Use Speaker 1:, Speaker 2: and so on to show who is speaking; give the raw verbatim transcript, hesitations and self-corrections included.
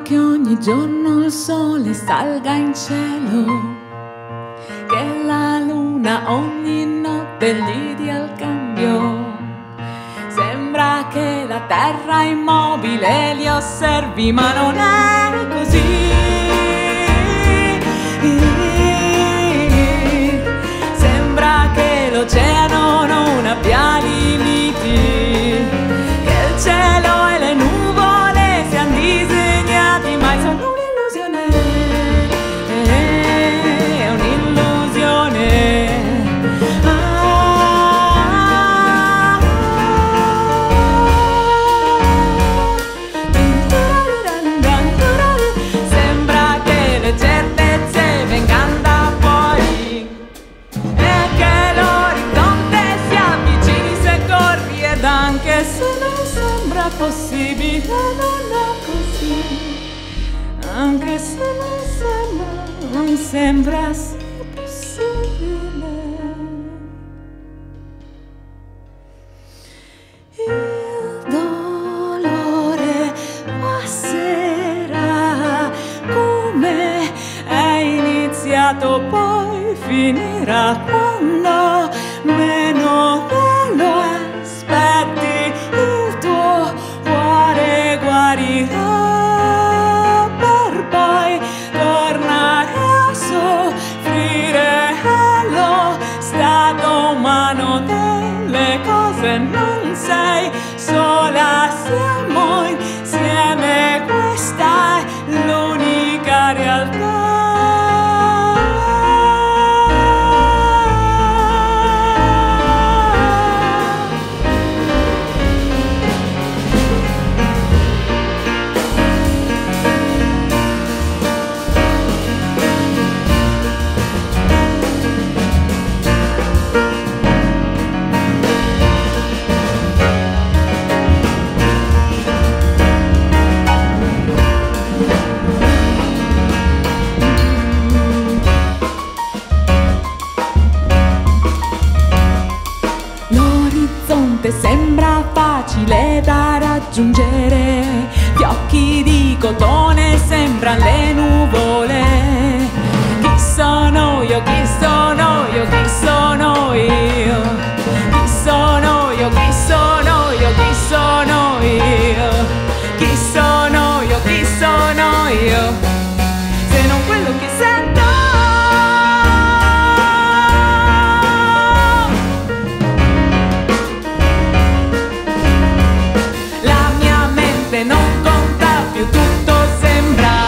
Speaker 1: che ogni giorno il sole salga in cielo, che la luna ogni notte gli dia il cambio. Sembra che la terra immobile li osservi, ma non è così. Sembra che l'oceano non abbia limiti, che il cielo e le nuvole siano disegnati, ma sono un'illusione, è un'illusione. Sembra che le certezze vengano da fuori e che l'orizzonte si avvicini se corri, ed anche se non sembra possibile, non è così. Anche se non sembra, non sembra sia possibile. Il dolore passerà, come è iniziato poi finirà, quando meno te lo aspetti il tuo cuore guarirà, per poi tornare a soffrire. È lo stato umano delle cose, non sei sola, siamo insieme, questa è l'unica realtà. L'orizzonte sembra facile da raggiungere, fiocchi di cotone sembrano le nuvole. Chi sono io, chi sono io, chi sono io? Chi sono io, chi sono io, chi sono io? Chi sono io, chi sono io? Se non quello che sento. Non conta più, tutto sembra